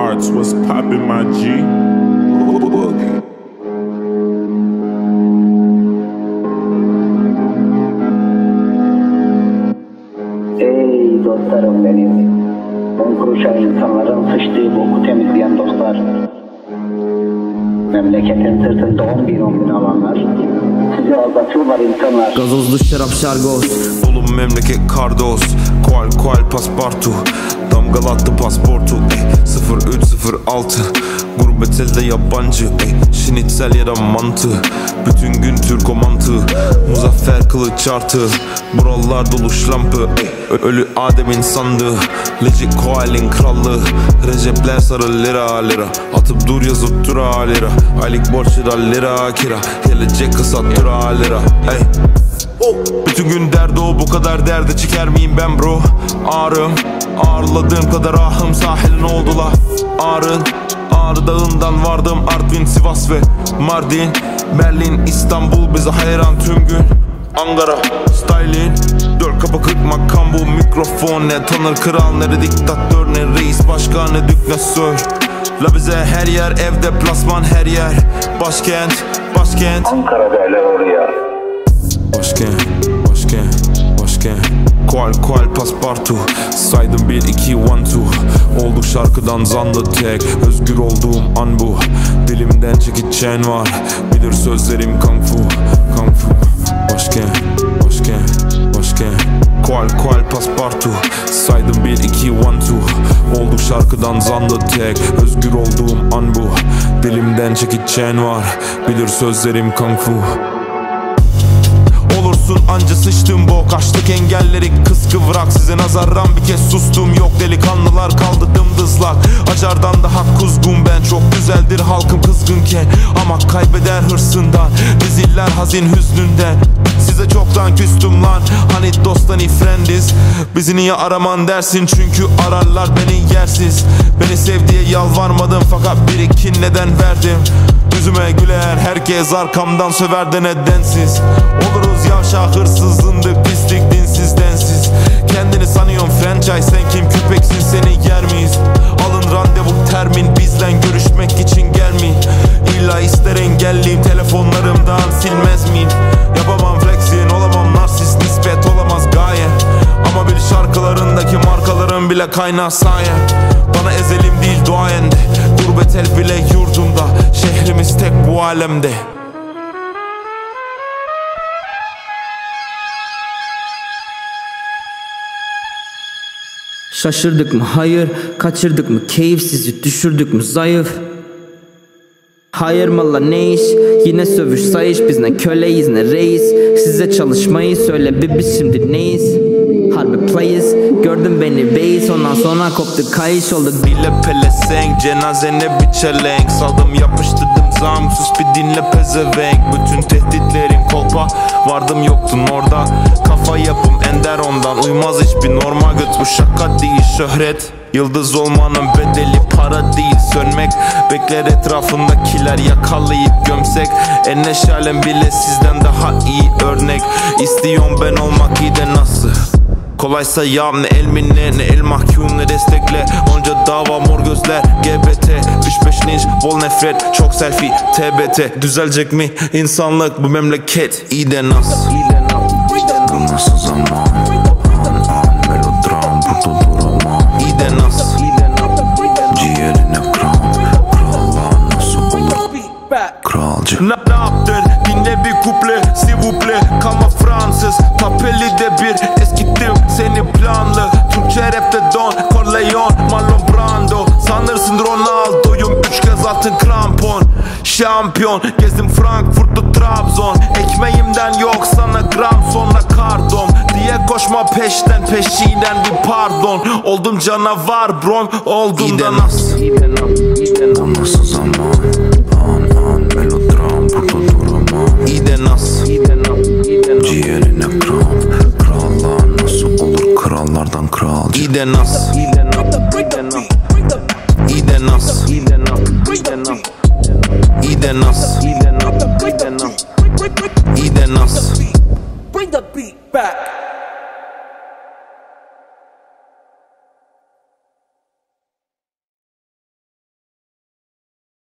Arts, what's poppin' my G? Ey dostlarım benim, 10 kuruşa insanların sıçtığı boku temizleyen dostlar, memleketin sırtında 10 bin alanlar, sizi aldatıyorlar insanlar. Gazozlu şarap şargoz, Oğlum memleket kardos, kual paspartu, damgalattı pasportu, 0306, gurbet elde yabancı, şinitsel ya da mantı, bütün gün Türko mantığı, Muzaffer Kılıç artı, buralar dolu şlampı, ölü Adem'in sandığı, Legit Koal'in krallığı, Recepler sarı lira lira, atıp dur yazıp dura lira, aylık borç lira kira, gelecek kısa dura lira, ey. Bütün gün derdi o, bu kadar derde çeker miyim ben bro? Ağrım, ağırladığım kadar ahım sahilin oldu la. Ağrı dağından vardım Artvin, Sivas ve Mardin, Berlin, İstanbul bize hayran tüm gün. Ankara, styling, 4 kapı 40 makam bu mikrofon, ne tanır kral ne diktatör, ne reis başkan ne dük ne sör. La bize her yer evde plasman her yer, başkent Ankara derler oraya. Başkent Kual paspartu, saydım 1, 2, 1, 2. Olduk şarkıdan zanlı tek, özgür olduğum an bu. Dilimden çekicen var, bilir sözlerim kung fu. Başkent Kual paspartu, saydım 1, 2, 1, 2. Olduk şarkıdan zanlı tek, özgür olduğum an bu. Dilimden çekicen var, bilir sözlerim kung fu. Olursun anca sıçtım bok, açtık engelleri kız kıvrak, size nazaran bir kez sustum, yok delikanlılar kaldı dımdızlak. Acardan daha kuzgun ben, çok güzeldir halkım kızgınken, ama kaybeder hırsından, reziller hazin hüznünden. Size çoktan küstüm lan, hani dost hani friendiz, bizi niye araman dersin, çünkü ararlar beni yersiz. Beni sev diye yalvarmadım, fakat birikin neden verdim. Yüzüme güler herkes, arkamdan söver de nedensiz. Oluruz yavşak, hırsız, zındık, pislik, dinsiz, densiz. Kendini sanıyorsun franchise, sen kim köpeksin, seni yer miyiz? Alın randevu termin, bizden görüşmek için gelmeyin. İlla ister engelliyim, telefonlarımdan silmez miyim? Yapamam flexin, olamam narsist, nispet olamaz gaye. Ama bil şarkılarındaki markaların bile kaynağı sayen. Bana ezelim değil duayende, gurbet el bile yurdumda, şehrimiz tek bu alemde. şaşırdık mı? Hayır. Kaçırdık mı? Keyifsizi düşürdük mü? Zayıf. Hayır malla ne iş? Yine sövüş sayış, biz ne köleyiz ne reis. Size çalışmayı söyle bir, biz şimdi neyiz? Harbi players, gördün beni beyiz, ondan sonra koptu kayış oldu. Dile pelesenk, cenazene bir çelenk, saldım yapıştırdım zam, sus bir dinle pezevenk. Bütün tehditlerim kolpa, vardım yoktun orada. Kafa yapım ender ondan, uymaz hiçbir norma göt. Bu şaka değil şöhret, yıldız olmanın bedeli para değil sönmek. Bekler etrafındakiler yakalayıp gömsek. En neşalem bile sizden daha iyi örnek. İstiyorum ben olmak, iyi de nasıl? Kolaysa yağım, ne el minne, ne el mahkum, ne destekle. Onca dava, mor gözler, GBT 3-5 linç, bol nefret, çok selfie, TBT. Düzelecek mi insanlık, bu memleket? İyi de nasıl? Bu nasıl zaman? Melodram, burada duramam. İyi de nasıl? Ciğerine kram, krallar nasıl olur? Kralcı. Ne yaptın? Dinle bir kuple, s'il vous plaît. Kalma Fransız, tapeli de bir eskittim seni planlı. Türkçe rapte Don Corleone, Marlon Brando. Sanırsın Ronaldo'yum, 3 kez altın krampon. Şampiyon, gezdim Frankfurt'ta Trabzon. Ekmeğimden yok sana gram, sonra kardom diye koşma peşten, peşinden bir pardon. Oldum canavar brom, oldum da nasıl? Bu nasıl zaman? An melodram, burada duramam. İyi de nasıl? Ciğerine kram, krallar nasıl olur? Krallardan kralcı. İyi de nasıl? İyi de nasıl? İyi de nasıl? İyi de nasıl?